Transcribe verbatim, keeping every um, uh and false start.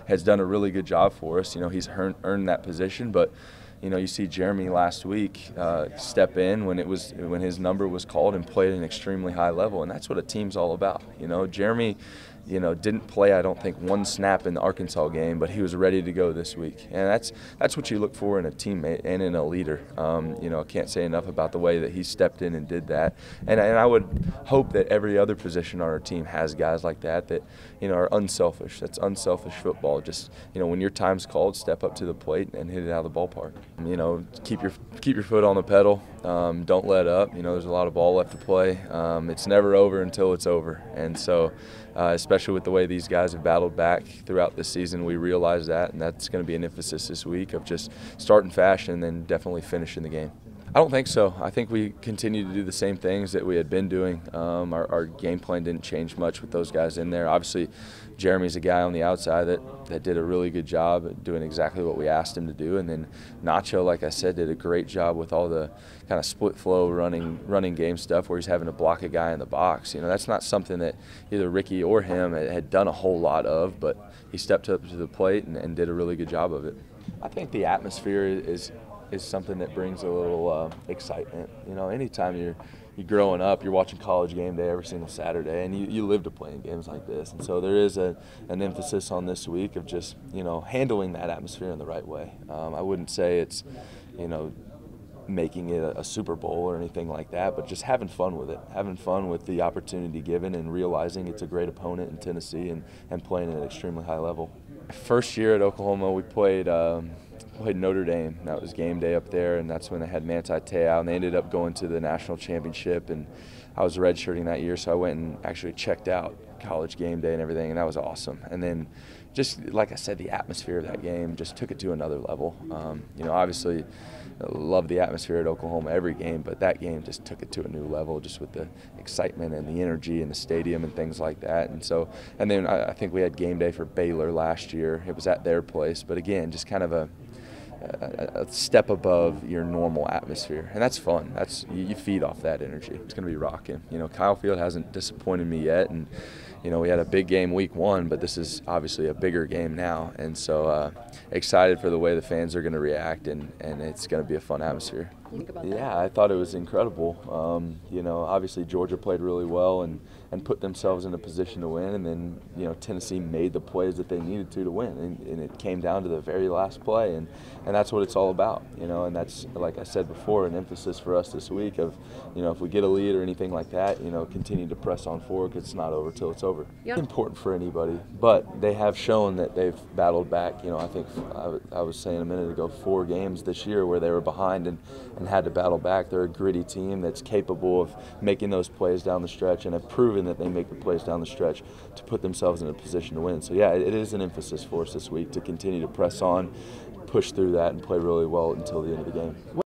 has done a really good job for us. You know, he's earned, earned that position, but you know, you see Jeremy last week uh, step in when it was when his number was called and played at an extremely high level, and that's what a team's all about. You know, Jeremy, you know, didn't play, I don't think, one snap in the Arkansas game, but he was ready to go this week, and that's that's what you look for in a teammate and in a leader. Um, you know, I can't say enough about the way that he stepped in and did that, and and I would hope that every other position on our team has guys like that that you know are unselfish. That's unselfish football. Just you know, when your time's called, step up to the plate and hit it out of the ballpark. You know, keep your keep your foot on the pedal. Um, don't let up. You know, there's a lot of ball left to play. Um, it's never over until it's over, and so. Uh, especially with the way these guys have battled back throughout this season, we realize that, and that's going to be an emphasis this week of just starting fast and then definitely finishing the game. I don't think so. I think we continue to do the same things that we had been doing. Um, our, our game plan didn't change much with those guys in there. Obviously, Jeremy's a guy on the outside that, that did a really good job at doing exactly what we asked him to do. And then Nacho, like I said, did a great job with all the kind of split flow running running game stuff where he's having to block a guy in the box. You know, that's not something that either Ricky or him had done a whole lot of, but he stepped up to the plate and, and did a really good job of it. I think the atmosphere is is something that brings a little uh, excitement. You know, anytime you're you're growing up, you're watching College Game Day every single Saturday, and you, you live to playing games like this. And so there is a an emphasis on this week of just, you know, handling that atmosphere in the right way. Um, I wouldn't say it's, you know, making it a, a Super Bowl or anything like that, but just having fun with it, having fun with the opportunity given and realizing it's a great opponent in Tennessee and, and playing at an extremely high level. First year at Oklahoma, we played um, played Notre Dame. That was game day up there, and that's when they had Manti Te'o, and they ended up going to the national championship, and I was redshirting that year, so I went and actually checked out College Game Day and everything, and that was awesome. And then just, like I said, the atmosphere of that game just took it to another level. Um, you know, obviously, I love the atmosphere at Oklahoma every game, but that game just took it to a new level, just with the excitement and the energy in the stadium and things like that. And so, and then I, I think we had game day for Baylor last year. It was at their place, but again, just kind of a a step above your normal atmosphere, and that's fun. That's you feed off that energy. It's going to be rocking. You know, Kyle Field hasn't disappointed me yet, and you know we had a big game week one, but this is obviously a bigger game now, and so uh, excited for the way the fans are going to react, and and it's going to be a fun atmosphere. Think about yeah, that. I thought it was incredible. Um, you know, obviously Georgia played really well and and put themselves in a position to win, and then you know Tennessee made the plays that they needed to to win, and, and it came down to the very last play, and and that's what it's all about, you know. And that's, like I said before, an emphasis for us this week of, you know, if we get a lead or anything like that, you know, continue to press on forward because it's not over till it's over. Yep. It's important for anybody, but they have shown that they've battled back. You know, I think I, I was saying a minute ago, four games this year where they were behind and, and had to battle back. They're a gritty team that's capable of making those plays down the stretch and have proven that they make the plays down the stretch to put themselves in a position to win. So yeah, it is an emphasis for us this week to continue to press on, push through that, and play really well until the end of the game.